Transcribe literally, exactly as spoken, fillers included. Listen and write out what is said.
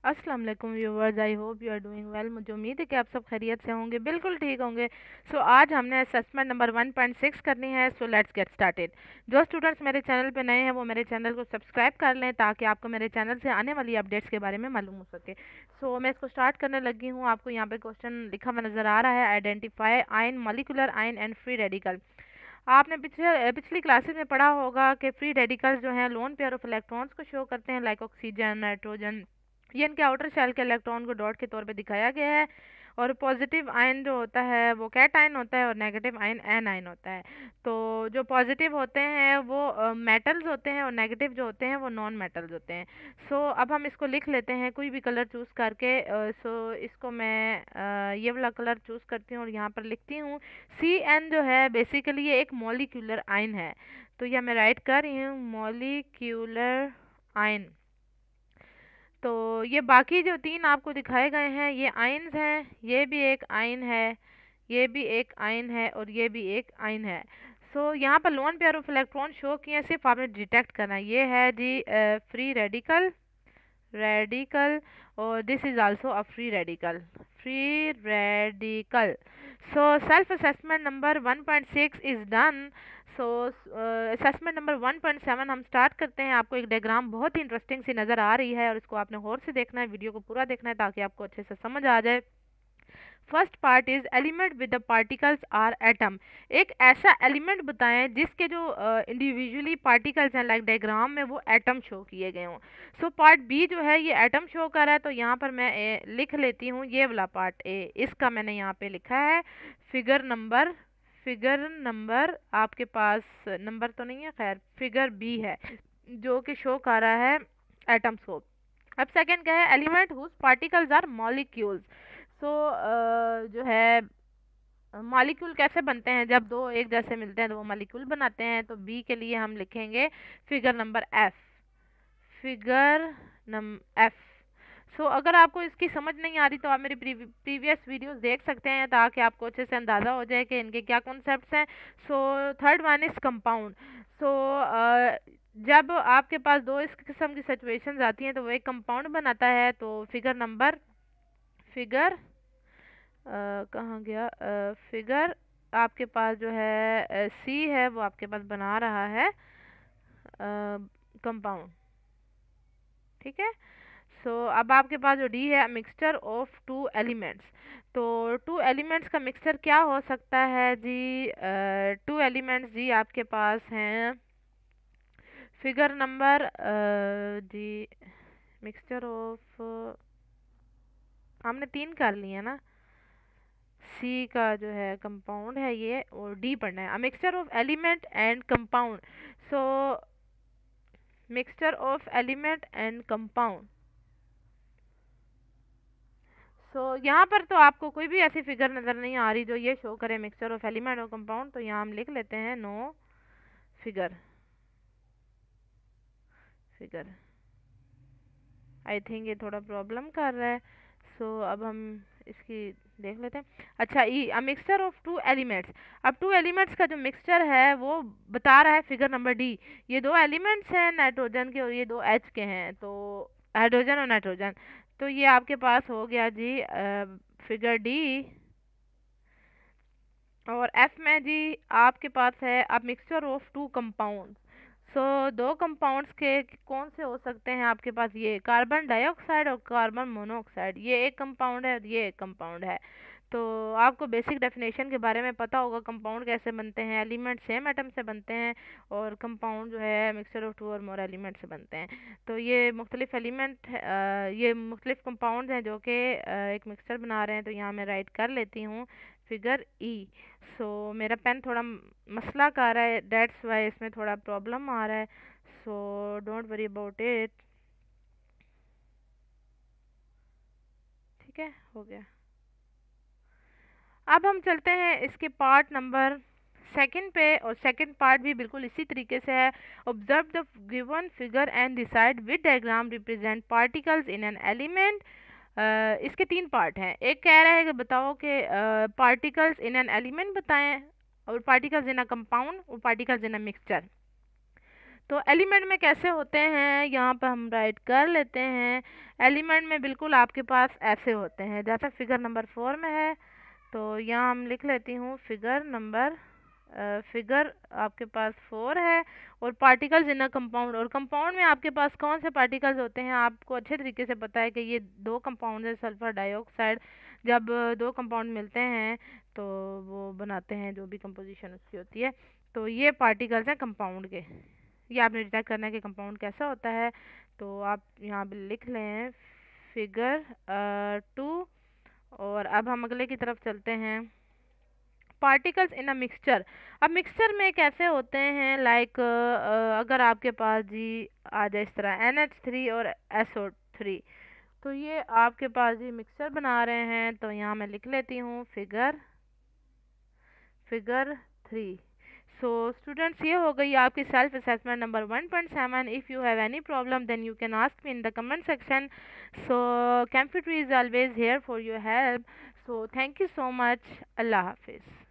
अस्सलाम वालेकुम viewers, I hope you are doing well. मुझे उम्मीद है कि आप सब खैरियत से होंगे, बिल्कुल ठीक होंगे। सो so, आज हमने assessment number one point six करनी है। So let's get started. जो स्टूडेंट्स मेरे चैनल पे नए हैं वो मेरे चैनल को सब्सक्राइब कर लें ताकि आपको मेरे चैनल से आने वाली अपडेट्स के बारे में मालूम हो सके। सो so, मैं इसको स्टार्ट करने लगी हूँ। आपको यहाँ पे क्वेश्चन लिखा हुआ नज़र आ रहा है, identify ion, molecular ion and free radical. आपने पिछले पिछली क्लासेस में पढ़ा होगा कि फ्री रेडिकल्स जो हैं लोन पेयर ऑफ इलेक्ट्रॉन्स को शो करते हैं, लाइक ऑक्सीजन, नाइट्रोजन। ये इनके आउटर शेल के इलेक्ट्रॉन को डॉट के तौर पे दिखाया गया है। और पॉजिटिव आयन जो होता है वो कैट आयन होता है और नेगेटिव आयन एन आयन होता है। तो जो पॉजिटिव होते हैं वो मेटल्स होते हैं और नेगेटिव जो होते हैं वो नॉन मेटल्स होते हैं। सो so, अब हम इसको लिख लेते हैं कोई भी कलर चूज़ करके। सो uh, so, इसको मैं uh, ये वाला कलर चूज़ करती हूँ और यहाँ पर लिखती हूँ सी एन जो है बेसिकली ये एक मॉलिक्यूलर आयन है। तो यह मैं राइट कर रही हूँ, मॉलिक्यूलर आयन। तो ये बाकी जो तीन आपको दिखाए गए हैं ये आयन्स हैं, ये भी एक आयन है, ये भी एक आयन है और ये भी एक आयन है। सो so, यहाँ पर lone pair of electron show किए हैं, सिर्फ आपने डिटेक्ट करना है। ये है जी फ्री रेडिकल रेडिकल और this is also a free radical free radical. So self assessment number one point six is done. So assessment number one point seven हम स्टार्ट करते हैं। आपको एक डायग्राम बहुत ही इंटरेस्टिंग सी नज़र आ रही है और इसको आपने गौर से देखना है, वीडियो को पूरा देखना है ताकि आपको अच्छे से समझ आ जाए। First part is element with the particles are atom. एक ऐसा एलिमेंट बताएं जिसके जो इंडिविजुअली uh, पार्टिकल्स हैं, लाइक डायग्राम में वो एटम शो किए गए हों। सो पार्ट बी जो है ये एटम शो कर रहा है, तो यहाँ पर मैं ए, लिख लेती हूँ ये वाला पार्ट ए, इसका मैंने यहाँ पे लिखा है फिगर नंबर फिगर नंबर आपके पास नंबर तो नहीं है, खैर फिगर बी है जो कि शो कर रहा है एटम्स को। अब सेकंड क्या है, element whose particles are molecules. So जो है मॉलिक्यूल कैसे बनते हैं, जब दो एक जैसे मिलते हैं तो वो मॉलिक्यूल बनाते हैं। तो बी के लिए हम लिखेंगे फिगर नंबर एफ, फिगर नम एफ। सो अगर आपको इसकी समझ नहीं आ रही तो आप मेरी प्रीवियस वीडियोस देख सकते हैं ताकि आपको अच्छे से अंदाज़ा हो जाए कि इनके क्या कॉन्सेप्ट्स हैं। So third one is compound. So जब आपके पास दो इस किस्म की सिचुएशंस आती हैं तो वो एक कंपाउंड बनाता है। तो फिगर नंबर फिगर कहाँ गया, फिगर आपके पास जो है सी है वो आपके पास बना रहा है कंपाउंड, ठीक है। सो so, अब आपके पास जो डी है, मिक्सचर ऑफ टू एलिमेंट्स। तो टू एलिमेंट्स का मिक्सचर क्या हो सकता है जी, टू एलिमेंट्स जी आपके पास हैं figure number G, mixture of हमने तीन कर लिए ना, सी का जो है कंपाउंड है ये और डी पढ़ना है, a mixture of element and compound. So mixture of element and compound. So यहाँ पर तो आपको कोई भी ऐसी फिगर नज़र नहीं आ रही जो ये शो करे मिक्सचर ऑफ एलिमेंट और कंपाउंड। तो यहाँ हम लिख लेते हैं no figure figure I think ये थोड़ा प्रॉब्लम कर रहा है। सो so, अब हम इसकी देख लेते हैं। अच्छा, E a mixture of two elements. अब टू एलिमेंट्स का जो मिक्सचर है वो बता रहा है फिगर नंबर डी। ये दो एलिमेंट्स हैं नाइट्रोजन के और ये दो एच के हैं, तो हाइड्रोजन और नाइट्रोजन। तो ये आपके पास हो गया जी फिगर डी। और एफ में जी आपके पास है अब mixture of two compound. So दो कंपाउंड्स के कौन से हो सकते हैं आपके पास, ये कार्बन डाइऑक्साइड और कार्बन मोनोऑक्साइड। ये एक कंपाउंड है और ये एक कंपाउंड है। तो आपको बेसिक डेफिनेशन के बारे में पता होगा, कंपाउंड कैसे बनते हैं, एलिमेंट सेम एटम से बनते हैं और कंपाउंड जो है मिक्सचर ऑफ टू और मोर एलिमेंट से बनते हैं। तो ये मुख्तलिफ एलिमेंट ये मुख्तलिफ कंपाउंड हैं जो कि एक मिक्सचर बना रहे हैं। तो यहाँ मैं राइट कर लेती हूँ फिगर ई। सो मेरा पेन थोड़ा मसला कर रहा है, डेट्स वाई इसमें थोड़ा प्रॉब्लम आ रहा है। So don't worry about it, ठीक है, हो गया। अब हम चलते हैं इसके पार्ट नंबर सेकंड पे, और सेकंड पार्ट भी बिल्कुल इसी तरीके से है। Observe the given figure and decide with diagram represent particles in an element. इसके तीन पार्ट हैं। एक कह रहा है कि बताओ कि पार्टिकल्स इन एन एलिमेंट बताएं, और पार्टिकल्स इन अ कंपाउंड और पार्टिकल्स इन अ मिक्सचर। तो एलिमेंट में कैसे होते हैं, यहाँ पर हम राइट कर लेते हैं। एलिमेंट में बिल्कुल आपके पास ऐसे होते हैं जैसा फिगर नंबर फोर में है। तो यहाँ हम लिख लेती हूँ फिगर नंबर फिगर आपके पास फोर है, और पार्टिकल्स इन अ कंपाउंड। और कंपाउंड में आपके पास कौन से पार्टिकल्स होते हैं, आपको अच्छे तरीके से पता है कि ये दो कंपाउंड है सल्फर डाइऑक्साइड। जब दो कंपाउंड मिलते हैं तो वो बनाते हैं जो भी कंपोजिशन उसकी होती है। तो ये पार्टिकल्स हैं कंपाउंड के। ये आपने डिटेक्ट करना है कि कंपाउंड कैसा होता है। तो आप यहाँ पे लिख लें फिगर टू। और अब हम अगले की तरफ चलते हैं, पार्टिकल्स इन अ मिक्सचर। अब मिक्सचर में कैसे होते हैं, लाइक अगर आपके पास जी आ जाए इस तरह एन एच थ्री और एस ओ थ्री, तो ये आपके पास जी मिक्सचर बना रहे हैं। तो यहाँ मैं लिख लेती हूँ figure figure three. So students, ये हो गई आपकी self assessment number one point seven. If you have any problem then you can ask me in the comment section. So computer is always here for your help. So thank you so much. अल्लाह हाफिज़।